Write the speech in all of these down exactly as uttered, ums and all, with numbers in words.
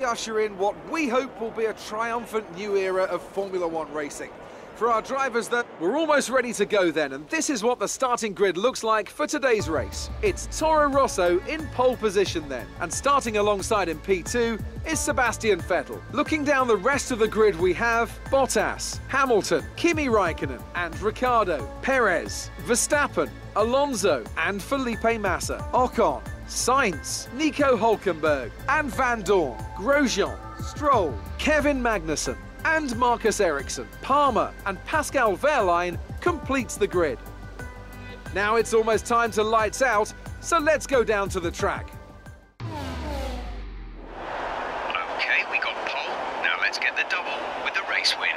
usher in what we hope will be a triumphant new era of Formula One racing. For our drivers, that we're almost ready to go then, and this is what the starting grid looks like for today's race. It's Toro Rosso in pole position then, and starting alongside in P two is Sebastian Vettel. Looking down the rest of the grid, we have Bottas, Hamilton, Kimi Raikkonen and Ricciardo, Perez, Verstappen, Alonso and Felipe Massa, Ocon, Sainz, Nico Hülkenberg and Van Dorn, Grosjean, Stroll, Kevin Magnussen and Marcus Ericsson. Palmer and Pascal Wehrlein completes the grid. Now it's almost time to lights out, so let's go down to the track. Okay, we got pole. Now let's get the double with the race win.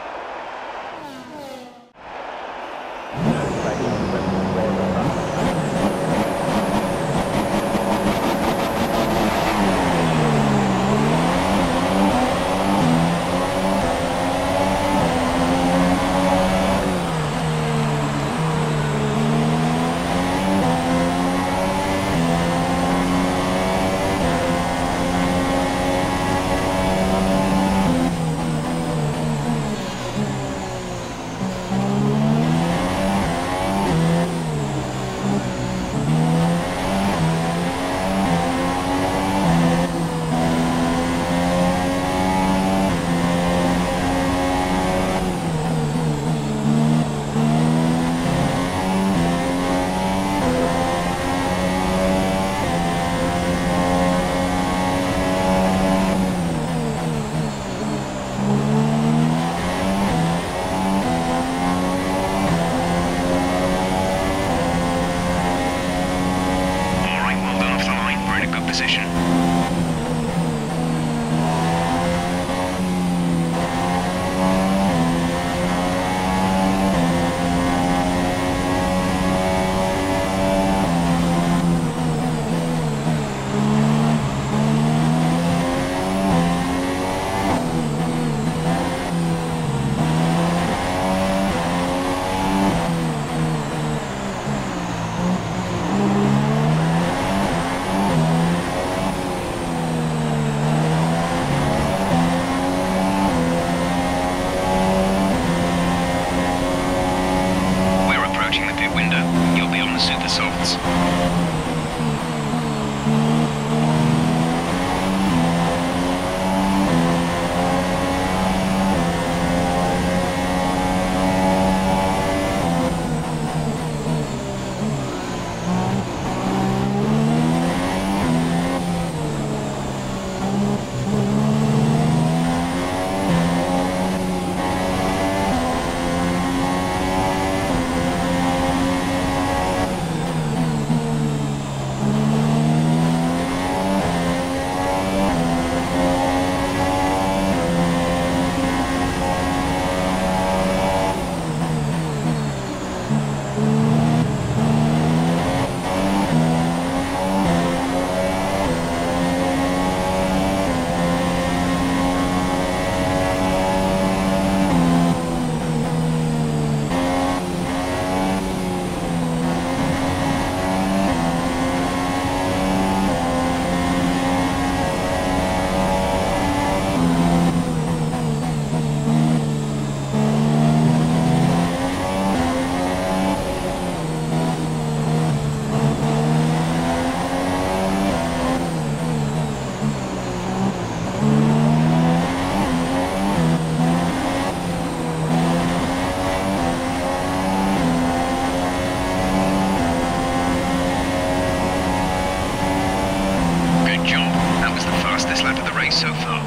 So far.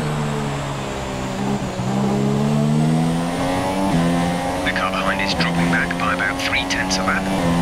The car behind is dropping back by about three tenths of a lap.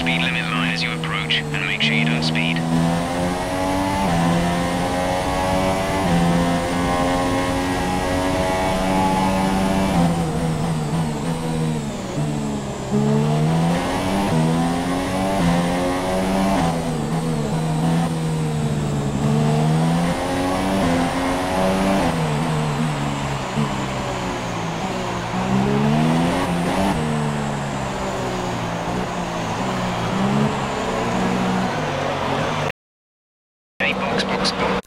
speed limit line as you approach, and make sure you don't speed. Hey, box, box, box.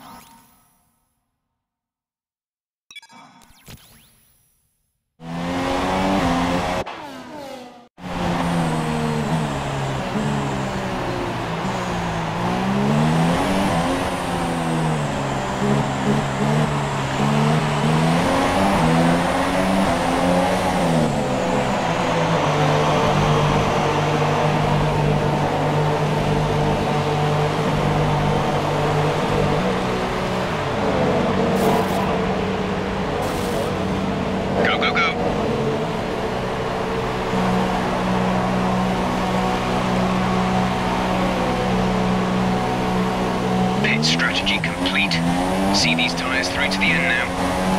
Go, go, go. Pit strategy complete. See these tyres through to the end now.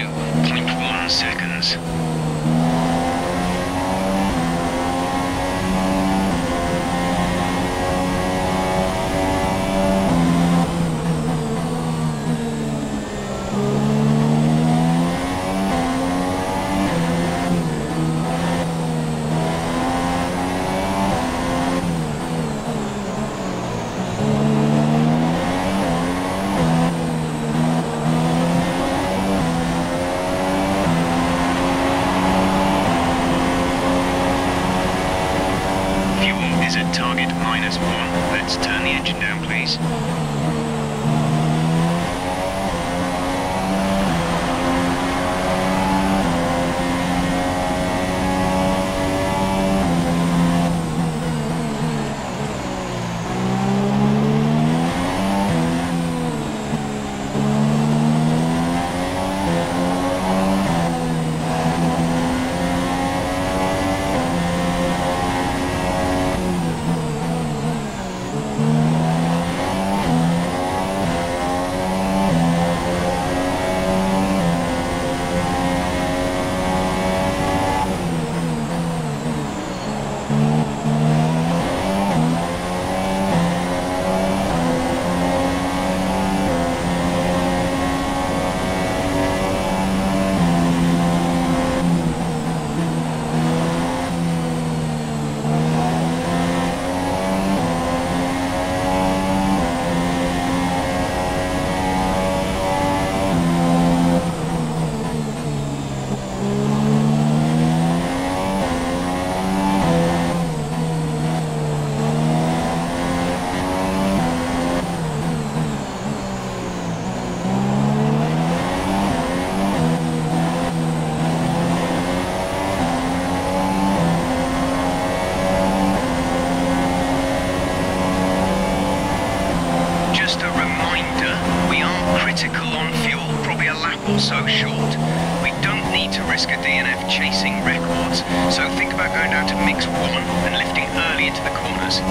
zero point one seconds. Is at target minus one. Let's turn the engine down, please. So short. We don't need to risk a D N F chasing records, so think about going down to mix one and lifting early into the corners.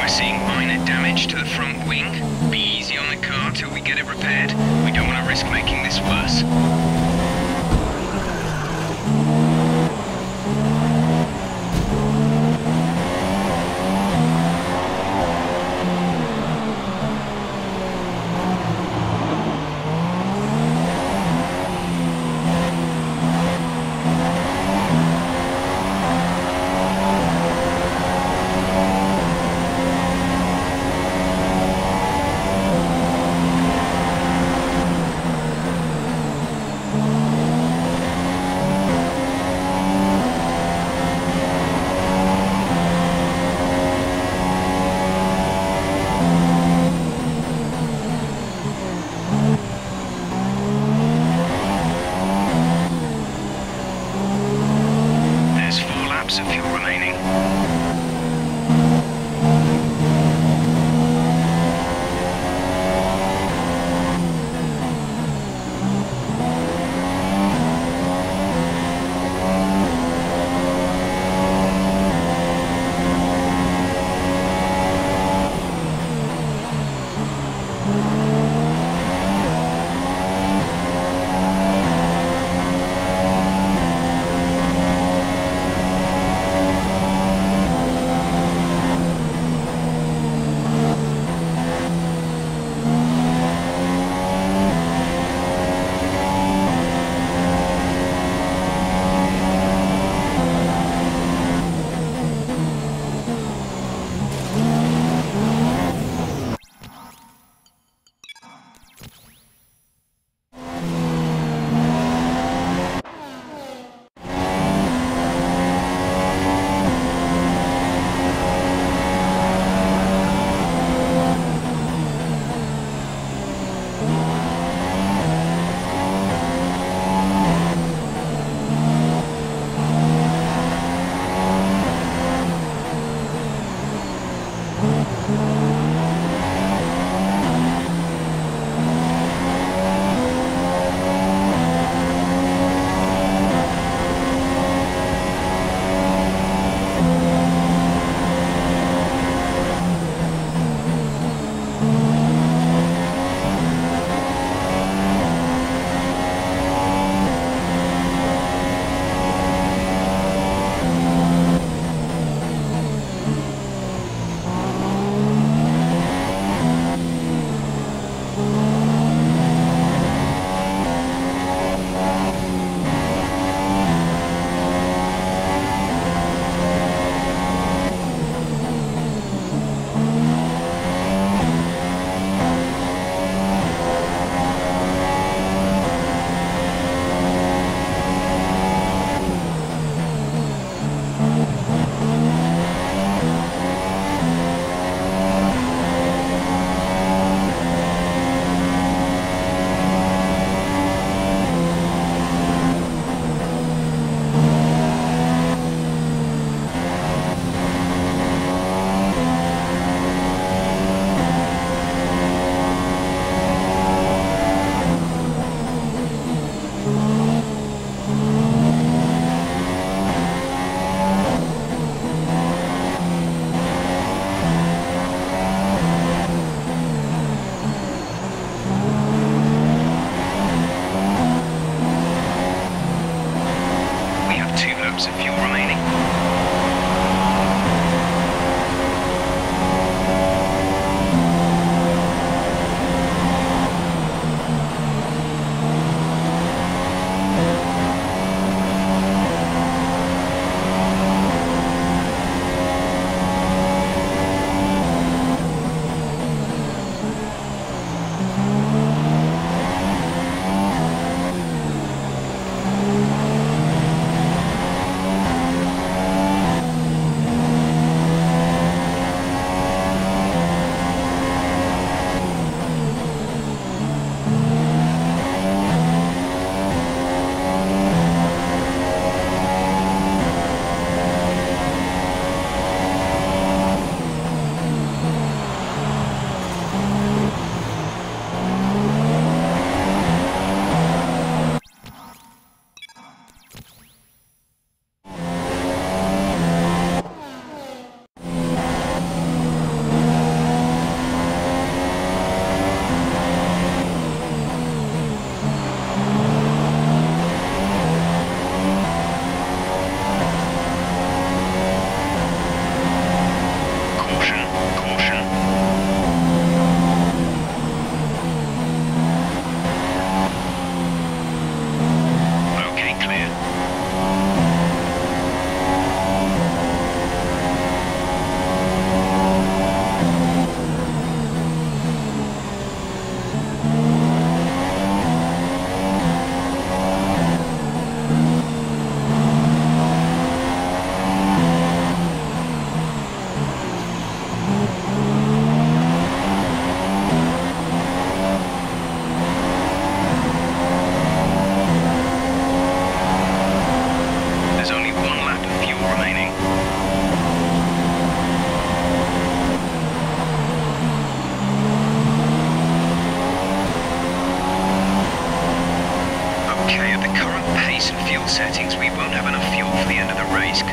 seeing minor damage to the front wing. Be easy on the car till we get it repaired. We don't want to risk making this worse.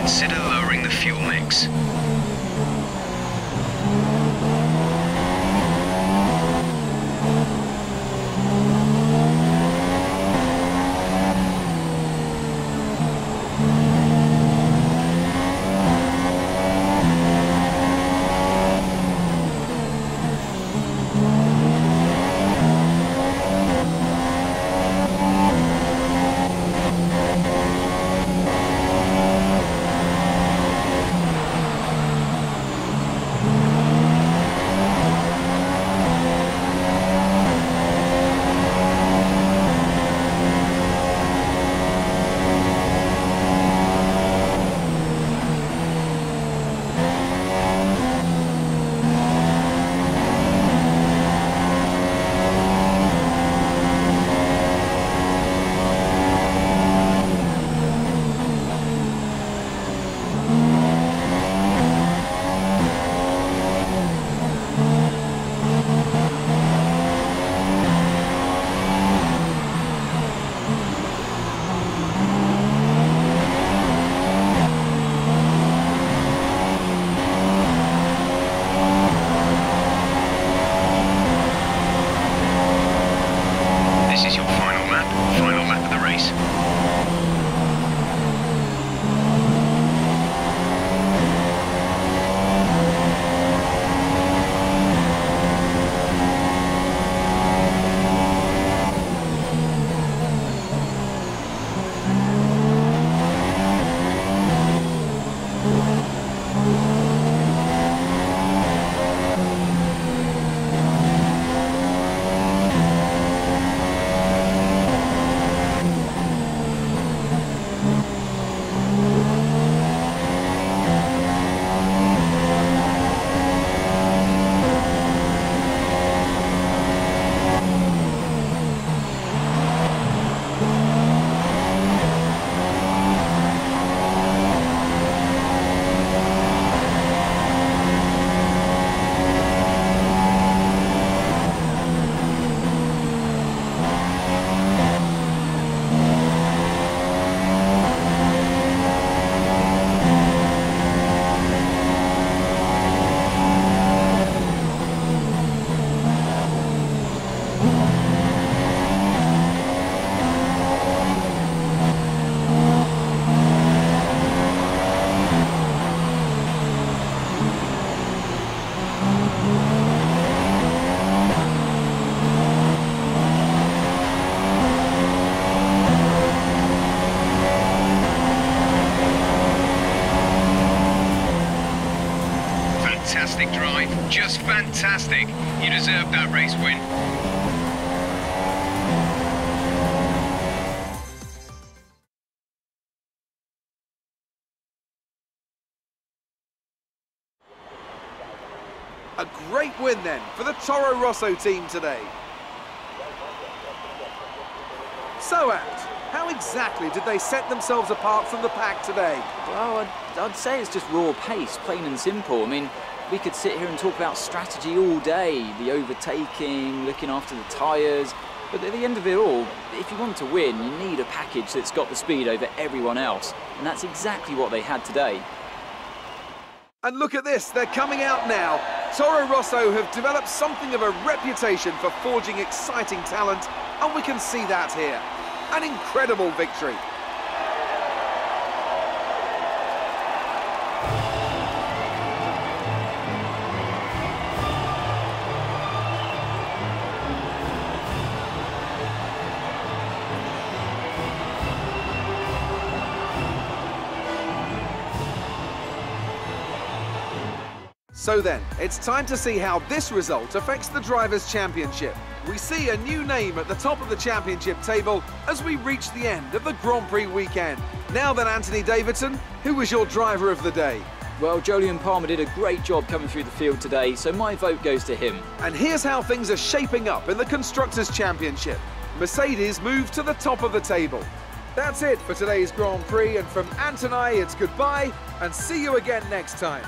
consider lowering the fuel mix. Fantastic drive, just fantastic. You deserved that race win. A great win then for the Toro Rosso team today. So, Ant, how exactly did they set themselves apart from the pack today? Well, I'd, I'd say it's just raw pace, plain and simple. I mean, we could sit here and talk about strategy all day, the overtaking, looking after the tyres, but at the end of it all, if you want to win, you need a package that's got the speed over everyone else, and that's exactly what they had today. And look at this, they're coming out now. Toro Rosso have developed something of a reputation for forging exciting talent, and we can see that here. An incredible victory. So then, it's time to see how this result affects the Drivers' Championship. We see a new name at the top of the championship table as we reach the end of the Grand Prix weekend. Now then, Anthony Davidson, who was your driver of the day? Well, Jolyon Palmer did a great job coming through the field today, so my vote goes to him. And here's how things are shaping up in the Constructors' Championship. Mercedes move to the top of the table. That's it for today's Grand Prix, and from Ant and I, it's goodbye, and see you again next time.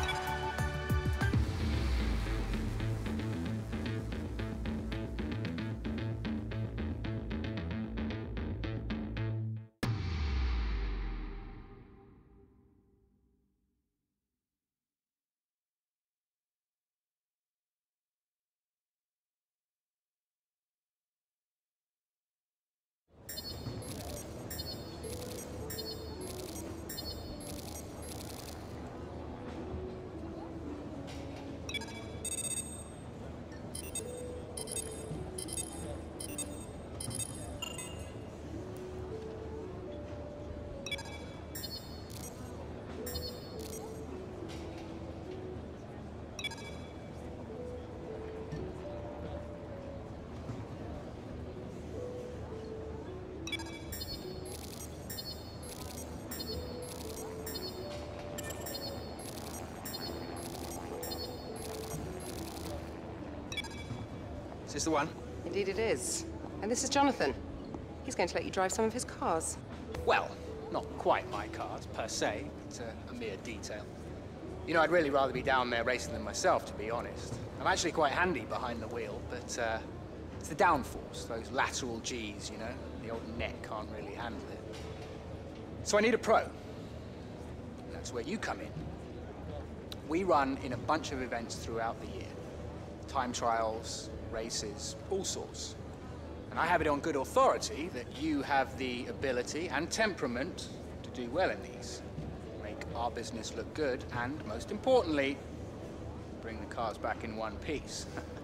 Is this the one? Indeed it is. And this is Jonathan. He's going to let you drive some of his cars. Well, not quite my cars, per se. It's a, a mere detail. You know, I'd really rather be down there racing them myself, to be honest. I'm actually quite handy behind the wheel, but uh, it's the downforce, those lateral G's, you know? The old neck can't really handle it. So I need a pro. And that's where you come in. We run in a bunch of events throughout the year. Time trials, races, all sorts. And I have it on good authority that you have the ability and temperament to do well in these. Make our business look good and, most importantly, bring the cars back in one piece.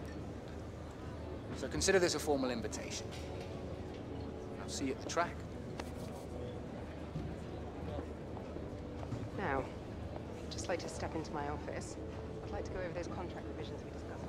So consider this a formal invitation. I'll see you at the track. Now, if you'd just like to step into my office, I'd like to go over those contract revisions we discussed.